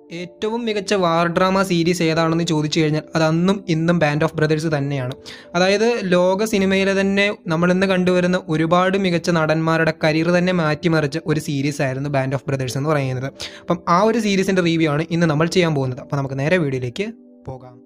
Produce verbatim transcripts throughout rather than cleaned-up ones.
ഏറ്റവും മികച്ച വാർ drama series ഏതാണെന്ന് ചോദിച്ചു കഴിഞ്ഞാൽ അത് അന്നും ഇന്നും ബാൻഡ് ഓഫ് ബ്രദേഴ്സ് തന്നെയാണ്. അതായത് ലോക സിനിമയിലെ തന്നെ നമ്മളിന്ന് കണ്ടുവരുന്ന ഒരുപാട് മികച്ച നടന്മാരുടെ കരിയർ തന്നെ മാറ്റിമറിച്ച ഒരു സീരീസ് ആയിരുന്നു ബാൻഡ് ഓഫ് ബ്രദേഴ്സ് എന്ന് പറയുന്നത്. അപ്പം ആ ഒരു സീരീസിൻ്റെ റിവ്യൂ ആണ് ഇന്ന് നമ്മൾ ചെയ്യാൻ പോകുന്നത്. അപ്പോൾ നമുക്ക് നേരെ വീഡിയോയിലേക്ക് പോകാം.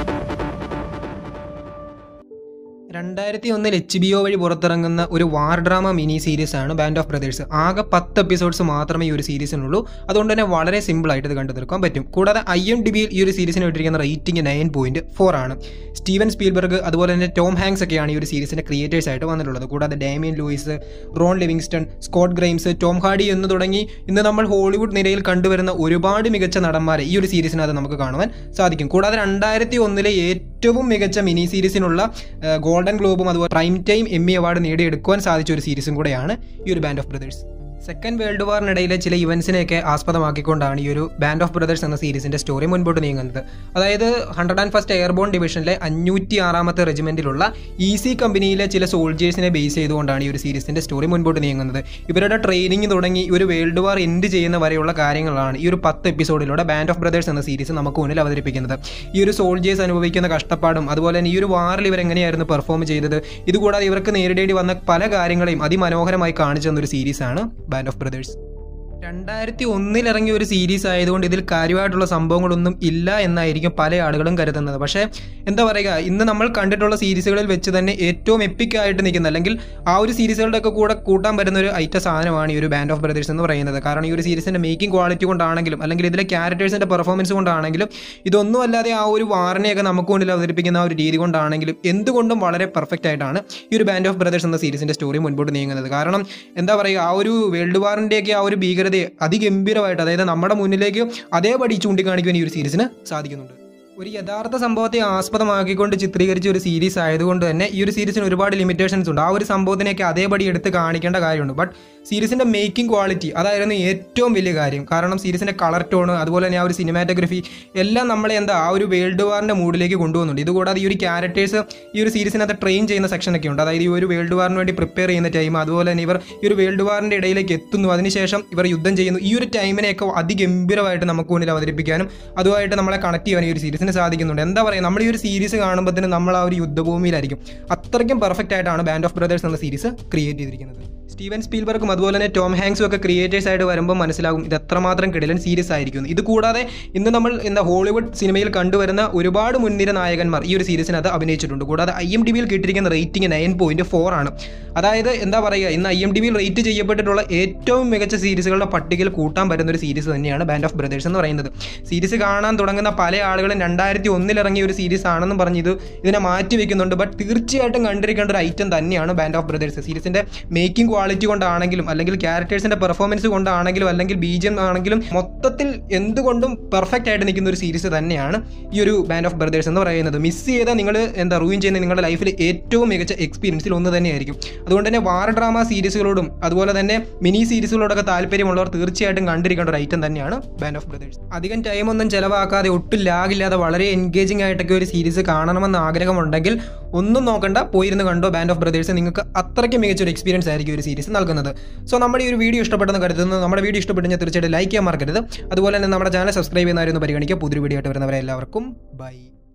രണ്ടായിരത്തി ഒന്നിൽ എച്ച് ബി ഒ വഴി പുറത്തിറങ്ങുന്ന ഒരു വാർ ഡ്രാമ മിനി സീരീസ് ആണ് ബാൻഡ് ഓഫ് ബ്രദേഴ്സ്. ആകെ പത്ത് എപ്പിസോഡ്സ് മാത്രമേ ഈ ഒരു സീരീസിനുള്ളൂ. അതുകൊണ്ട് തന്നെ വളരെ സിമ്പിളായിട്ട് ഇത് കണ്ടു തീർക്കാൻ പറ്റും. കൂടാതെ ഐ എം ഡി ബിയിൽ ഈ ഒരു സീരീസിന് ഇട്ടിരിക്കുന്ന റേറ്റിംഗ് നയൻ പോയിന്റ് ഫോർ ആണ്. സ്റ്റീവൻ സ്പീൽബർഗ് അതുപോലെ തന്നെ ടോം ഹാങ്ക്സ് ഒക്കെയാണ് ഈ ഒരു സീരീസിൻ്റെ ക്രിയേറ്റേഴ്സ് ആയിട്ട് വന്നിട്ടുള്ളത്. കൂടാതെ Damian Lewis, Ron Livingston, Scott Grimes, Tom Hardy എന്ന് തുടങ്ങി ഇന്ന് നമ്മൾ ഹോളിവുഡ് നിരയിൽ കണ്ടുവരുന്ന ഒരുപാട് മികച്ച നടന്മാരെ ഈ ഒരു സീരീസിനകത്ത് നമുക്ക് കാണുവാൻ സാധിക്കും. കൂടാതെ രണ്ടായിരത്തി ഒന്നിലെ ഏറ്റവും മികച്ച മിനി സീരീസിനുള്ള ഗോൾഡൻ ഗ്ലോബും അതുപോലെ പ്രൈം ടൈം എമ്മി അവാർഡ് നേടിയെടുക്കുവാൻ സാധിച്ച ഒരു സീരീസും കൂടെയാണ് ഈ ഒരു Band of Brothers. Second world വാറിനിടയിലെ ചില ഇവൻസിനെയൊക്കെ ആസ്പദമാക്കിക്കൊണ്ടാണ് ഈ ഒരു ബാൻഡ് ഓഫ് ബ്രദേഴ്സ് എന്ന സീരീസിൻ്റെ സ്റ്റോറി മുൻപോട്ട് നീങ്ങുന്നത്. അതായത് ഹൺഡ്രഡ് ആൻഡ് ഫസ്റ്റ് എയർബോൺ ഡിവിഷനിലെ അഞ്ഞൂറ്റി ആറാമത്തെ റെജിമെൻറ്റിലുള്ള ഈസി കമ്പനിയിലെ ചില സോൾജേഴ്സിനെ ബേസ് ചെയ്തുകൊണ്ടാണ് ഈ ഒരു സീരീസിൻ്റെ സ്റ്റോറി മുൻപോട്ട് നീങ്ങുന്നത്. ഇവരുടെ ട്രെയിനിങ് തുടങ്ങി ഈ ഒരു വേൾഡ് വാർ എൻഡ് ചെയ്യുന്ന വരെയുള്ള കാര്യങ്ങളാണ് ഈ ഒരു പത്ത് എപ്പിസോഡിലൂടെ ബാൻഡ് ഓഫ് ബ്രദേഴ്സ് എന്ന സീരീസ് നമുക്ക് മുന്നിൽ അവതരിപ്പിക്കുന്നത്. ഈ ഒരു സോൾജേഴ്സ് അനുഭവിക്കുന്ന കഷ്ടപ്പാടും അതുപോലെ തന്നെ ഈ ഒരു വാറിൽ ഇവരെങ്ങനെയായിരുന്നു പെർഫോം ചെയ്തത്, ഇതുകൂടാതെ ഇവർക്ക് നേരിടേണ്ടി വന്ന പല കാര്യങ്ങളെയും അതിമനോഹരമായി കാണിച്ചു തന്നൊരു സീരീസാണ് ബാൻഡ് ഓഫ് ബ്രദേഴ്സ്. രണ്ടായിരത്തി ഒന്നിൽ ഇറങ്ങിയ ഒരു സീരീസ് ആയതുകൊണ്ട് ഇതിൽ കാര്യമായിട്ടുള്ള സംഭവങ്ങളൊന്നും ഇല്ല എന്നായിരിക്കും പല ആളുകളും കരുതുന്നത്. പക്ഷേ എന്താ പറയുക, ഇന്ന് നമ്മൾ കണ്ടിട്ടുള്ള സീരീസുകളിൽ വെച്ച് തന്നെ ഏറ്റവും എപ്പിക് ആയിട്ട് നിൽക്കുന്ന അല്ലെങ്കിൽ ആ ഒരു സീരീസുകളുടെ ഒക്കെ കൂടെ കൂട്ടാൻ പറ്റുന്ന ഒരു ഐറ്റ സാധനമാണ് ഈ ഒരു ബാൻഡ് ഓഫ് ബ്രദേഴ്സ് എന്ന് പറയുന്നത്. കാരണം ഈ ഒരു സീരീസിൻ്റെ മേക്കിംഗ് ക്വാളിറ്റി കൊണ്ടാണെങ്കിലും അല്ലെങ്കിൽ ഇതിലെ ക്യാരക്ടേഴ്സിൻ്റെ പെർഫോമൻസ് കൊണ്ടാണെങ്കിലും ഇതൊന്നും അല്ലാതെ ആ ഒരു വാറിനെയൊക്കെ നമുക്ക് മുന്നിൽ അവതരിപ്പിക്കുന്ന ആ ഒരു രീതി കൊണ്ടാണെങ്കിലും എന്തുകൊണ്ടും വളരെ പെർഫെക്റ്റ് ആയിട്ടാണ് ഈ ഒരു ബാൻഡ് ഓഫ് ബ്രദേഴ്സ് എന്ന സീരീസിൻ്റെ സ്റ്റോറി മുൻപോട്ട് നീങ്ങുന്നത്. കാരണം എന്താ പറയുക, ആ ഒരു വേൾഡ് വാറിൻ്റെയൊക്കെ ആ ഒരു ഭീകരത അതിഗംഭീരമായിട്ട് അതായത് നമ്മുടെ മുന്നിലേക്ക് അതേപടി ചൂണ്ടിക്കാണിക്കുവാൻ ഈ ഒരു സീരീസിന് സാധിക്കുന്നുണ്ട്. ഒരു യഥാർത്ഥ സംഭവത്തെ ആസ്പദമാക്കിക്കൊണ്ട് ചിത്രീകരിച്ച ഒരു സീരീസ് ആയതുകൊണ്ട് തന്നെ ഈ ഒരു സീരീസിന് ഒരുപാട് ലിമിറ്റേഷൻസ് ഉണ്ട്. ആ ഒരു സംഭവത്തിനെയൊക്കെ അതേപടി എടുത്ത് കാണിക്കേണ്ട കാര്യമുണ്ട്. ബട്ട് സീരീസിൻ്റെ മേക്കിംഗ് ക്വാളിറ്റി അതായിരുന്നു ഏറ്റവും വലിയ കാര്യം. കാരണം സീരീസിൻ്റെ കളർ ടോണ് അതുപോലെ തന്നെ ആ ഒരു സിനിമാറ്റോഗ്രഫി എല്ലാം നമ്മളെ എന്താ ആ ഒരു വേൾഡ് വാറിൻ്റെ മൂഡിലേക്ക് കൊണ്ടുപോകുന്നുണ്ട്. ഇതുകൂടാതെ ഈ ഒരു ക്യാരക്ടേഴ്സ് ഈ ഒരു സീരീസിനകത്ത് ട്രെയിൻ ചെയ്യുന്ന സെക്ഷനൊക്കെ ഉണ്ട്. അതായത് ഈ ഒരു വേൾഡ് വാറിന് വേണ്ടി പ്രിപ്പയർ ചെയ്യുന്ന ടൈം, അതുപോലെ തന്നെ ഇവർ ഈ ഒരു വേൾഡ് വാറിൻ്റെ ഇടയിലേക്ക് എത്തുന്നു, അതിനുശേഷം ഇവർ യുദ്ധം ചെയ്യുന്നു. ഈ ഒരു ടൈമിനെയൊക്കെ അതിഗംഭീരമായിട്ട് നമുക്ക് മുന്നിൽ അവതരിപ്പിക്കാനും അതുമായിട്ട് നമ്മളെ കണക്ട് ചെയ്യാനും ഈ ഒരു സീരീസിന് സാധിക്കുന്നുണ്ട്. എന്താ പറയുക, നമ്മൾ ഈ ഒരു സീരീസ് കാണുമ്പോഴത്തേന് നമ്മൾ ആ ഒരു യുദ്ധഭൂമിയിലായിരിക്കും. അത്രയ്ക്കും പെർഫെക്റ്റ് ആയിട്ടാണ് ബാൻഡ് ഓഫ് ബ്രദേഴ്സ് എന്ന സീരീസ് ക്രിയേറ്റ് ചെയ്തിരിക്കുന്നത്. സ്റ്റീവൻ സ്പീൽബർഗും അതുപോലെ തന്നെ ടോം ഹാങ്ക്സും ഒക്കെ ക്രിയേറ്റേഴ്സ് ആയിട്ട് വരുമ്പോൾ മനസ്സിലാകും ഇത് എത്രമാത്രം കിടിലൻ സീരീസ് ആയിരിക്കും. ഇത് കൂടാതെ ഇന്ന് നമ്മൾ എന്താ ഹോളിവുഡ് സിനിമയിൽ കണ്ടുവരുന്ന ഒരുപാട് മുൻനിര നായകന്മാർ ഈ ഒരു സീരീസിനകത്ത് അഭിനയിച്ചിട്ടുണ്ട്. കൂടാതെ ഐ എം ഡി ബിയിൽ കിട്ടിയിരിക്കുന്ന റേറ്റിംഗ് നയൻ പോയിന്റ് ഫോർ ആണ്. അതായത് എന്താ പറയുക, ഇന്ന് ഐ എം ഡി ബിയിൽ റേറ്റ് ചെയ്യപ്പെട്ടിട്ടുള്ള ഏറ്റവും മികച്ച സീരീസുകളുടെ പട്ടികയിൽ കൂട്ടാൻ പറ്റുന്ന ഒരു സീരീസ് തന്നെയാണ് ബാൻഡ് ഓഫ് ബ്രദേഴ്സ് എന്ന് പറയുന്നത്. സീരീസ് കാണാൻ തുടങ്ങുന്ന പല ആളുകളും രണ്ടായിരത്തി ഒന്നിൽ ഇറങ്ങിയ ഒരു സീരീസ് ആണെന്നും പറഞ്ഞ് ഇത് ഇതിനെ മാറ്റി വെക്കുന്നുണ്ട്. ബട്ട് തീർച്ചയായിട്ടും കണ്ടിരിക്കേണ്ട ഒരു ഐറ്റം തന്നെയാണ് ബാൻഡ് ഓഫ് ബ്രദേഴ്സ്. സീരീസിൻ്റെ മേക്കിംഗ് ക്വാളിറ്റി കൊണ്ടാണെങ്കിലും അല്ലെങ്കിൽ ക്യാരക്ടേഴ്സിൻ്റെ പെർഫോമൻസ് കൊണ്ടാണെങ്കിലും അല്ലെങ്കിൽ ബീജിയം ആണെങ്കിലും മൊത്തത്തിൽ എന്തുകൊണ്ടും പെർഫെക്റ്റ് ആയിട്ട് നിൽക്കുന്ന ഒരു സീരീസ് തന്നെയാണ് ഈ ഒരു ബാൻഡ് ഓഫ് ബ്രദേഴ്സ് എന്ന് പറയുന്നത്. മിസ് ചെയ്താൽ നിങ്ങൾ എന്താ റൂയിൻ ചെയ്യുന്ന നിങ്ങളുടെ ലൈഫിൽ ഏറ്റവും മികച്ച എക്സ്പീരിയൻസിൽ ഒന്ന് തന്നെയായിരിക്കും. അതുകൊണ്ട് തന്നെ വാർ ഡ്രാമ സീരീസുകളോടും അതുപോലെ തന്നെ മിനി സീരീസുകളോടൊക്കെ താല്പര്യമുള്ളവർ തീർച്ചയായിട്ടും കണ്ടിരിക്കേണ്ട ഒരു ഐറ്റം തന്നെയാണ് ബാൻഡ് ഓഫ് ബ്രദേഴ്സ്. അധികം ടൈമൊന്നും ചിലവാക്കാതെ ഒട്ടും ലാഗില്ലാതെ വളരെ എൻഗേജിംഗ് ആയിട്ടൊക്കെ ഒരു സീരീസ് കാണണമെന്ന് ആഗ്രഹമുണ്ടെങ്കിൽ ഒന്നും നോക്കണ്ട, പോയിരുന്ന് കണ്ടോ ബാൻഡ് ഓഫ് ബ്രദേഴ്സ്. നിങ്ങൾക്ക് അത്രയ്ക്ക് മികച്ചൊരു എക്സ്പീരിയൻസ് ആയിരിക്കും ഒരു സീരീസ് നൽകുന്നത്. സോ നമ്മുടെ ഈ ഒരു വീഡിയോ ഇഷ്ടപ്പെട്ടെന്ന് കരുതുന്നു. നമ്മുടെ വീഡിയോ ഇഷ്ടപ്പെട്ടെങ്കിൽ തീർച്ചയായിട്ടും ലൈക്ക് ചെയ്യാൻ മറക്കരുത്. അതുപോലെ തന്നെ നമ്മുടെ ചാനൽ സബ്സ്ക്രൈബ് ചെയ്യുന്നവരൊന്ന് പരിഗണിക്കുക. പുതിയൊരു വീഡിയോ ആയിട്ട് വരുന്നവരെ എല്ലാവർക്കും ബൈ.